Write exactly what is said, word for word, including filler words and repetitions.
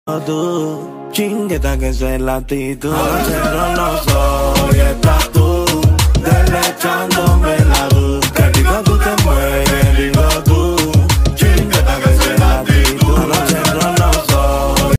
Tú, chingueta que es el latitud, hacerlo nosotros.